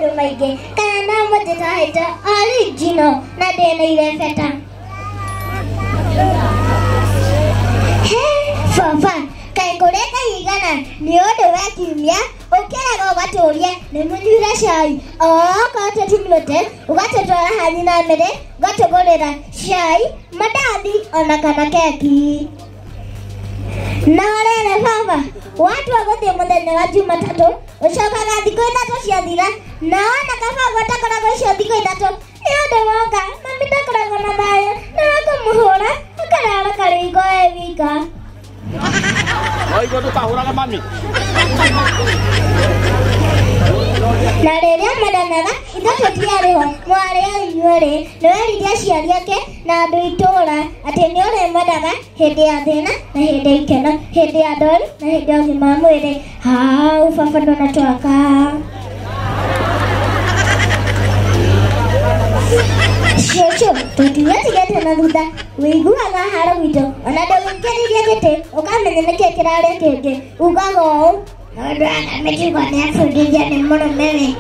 maũndũ maingĩ kana no mũtĩtahĩte original na ndĩna irebeta. Baba, kaĩ kũrĩa kaigana nĩ ũndũ wa kiumia ũkĩraga ũgatũria nĩ mũnyuire cai okorwo tũtinyuĩte ũgatũtwara hanyi na mbere ũgatũgũrĩra cai, mandathi ona kana keki. Na rĩrĩ baba, watua gũthiĩ mũthenya wa Jumatatũ ũcokaga thikũ ithatũ ciathira na wona kabango takoragwo icio thikũ ithatũ nĩ ũndũ woka mami ndakoragwo na thayũ na wakamũhũra akarara karingo e wika. Oigo ndũkahũraga mami. Na rĩrĩa mandanaga ithatũ tiarĩho mwarĩ o inyuerĩ nĩweririe aciari ake na andũ itũũra atĩ nĩ ũrĩmwendaga hĩndĩ ya thĩna na hĩndĩ ya ikeno, hĩndĩ ya ndwari na hĩndĩ ya ũgima wa mwĩrĩ. Hau baba ndonatwaka. Cũcũ tũtigatigĩte na thutha wĩiguaga haro witũ ona ndũgĩkĩrĩria gĩtĩ ũkamenya nĩkĩ kĩrarĩ kĩngĩ ugaga ũũ mũndũ ana mĩtugo nĩabundithia nĩ mũrũme we.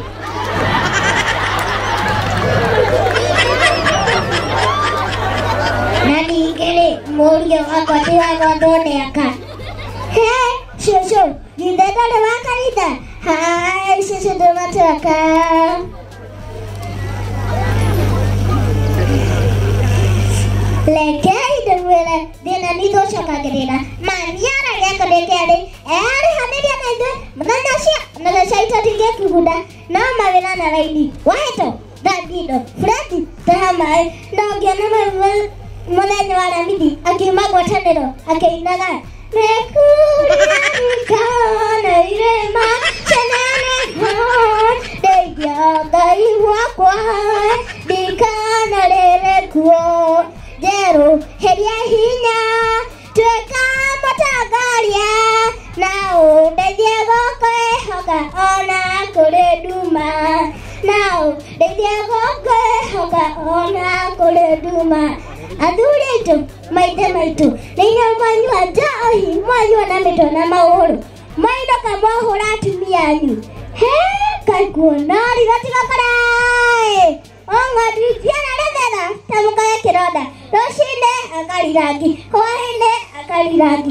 Na ningĩ-rĩ mũriũ wakwa ti wa ng'ondũ nĩ aka. He cũcũ githĩ ndũrĩ wa kanitha? Hai cũcũ ndũmatwaka. Lekei ndĩmwĩre thĩna nĩtũcokagĩrĩra mami aragia kũrĩkĩarĩ erĩhanĩria na ithuĩ mũthenya ũcio na gĩcai tũtingĩkugunda no mawĩra na raini wahĩtwo thandindo Fredi taha maĩ na ũngĩona mũthenya wa ramithi akiuma ngwatanĩro akĩinaga nĩkũririkana irĩma cenanĩho ndeithia Ngai wakwa ndikanarĩre kuo Jeru heria hinya tuĩka mũtongoria na ũndeithie gũkwĩhoka ona kũrĩ nduma na ũndeithie gũkwĩhoka ona kũrĩ nduma. Athuri aitũ maithe maitũ nĩinyuĩ mwanyua njohi mwanyua na mĩtwe na maũhũrũ mwainũka mwahũra atumia anyu. He Ngai kuonori gatigakorai ng'ondu ciana rĩmera tamũkaga kĩronda rũcinĩ akarirangi hwaĩ-inĩ akarirangi.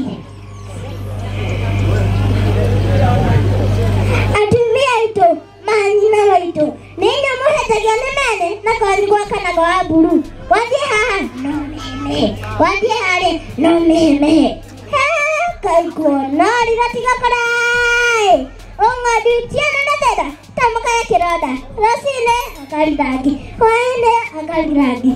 Atumia aitũ manyina maitũ nĩinyuĩ mũhĩtagia nĩ mene na kwanyu gwakanaga wa mburu wathiĩ haha no mĩhĩmĩhĩ wathiĩ harĩ no mĩhĩmĩhĩ. He Ngai kuonori gatigakorai ng'ondu ciana rĩmera tamũkaga kĩronda rũcinĩ akarirangi hwaĩ-inĩ akarirangi.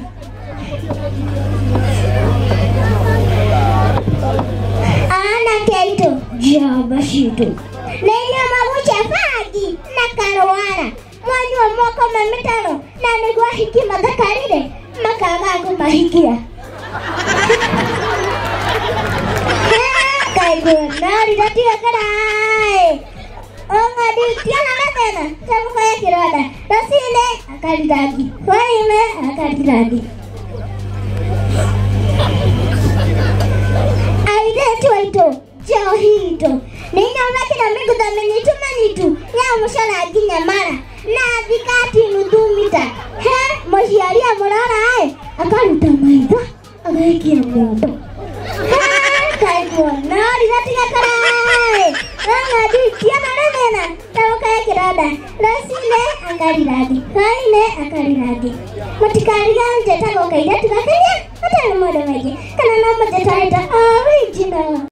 Anake aitũ njamba citũ nĩinyuĩ magucia bangi na karũara mwanyua mokoma mĩtaro na nĩguo ahiki mathakarire makaga kũmahikia. Ngai kuonori gatigakorai ng'ondu ciana na thĩna tamũkaga kĩronda rũcinĩ akarirangi hwaĩ-inĩ akarirangi. Airĩtu aitũ njohi itũ nĩinyuĩ mekĩra mĩgutho mĩnyitu manyitu ya mũcora nginya mara na thikati nuthu mita. He mũciari amũrora-ĩ akaruta maitho agaikia mũndũ. Ngai kuonori gatigakorai ng'ondu ciana na thĩna tamũkaga kĩronda rũcinĩ akarirangi hwaĩ-inĩ akarirangi. Mũtikarigane njĩtagwo Kairitu gakairia hatarĩ maũndũ maingĩ kana no mũnjĩtahĩte original.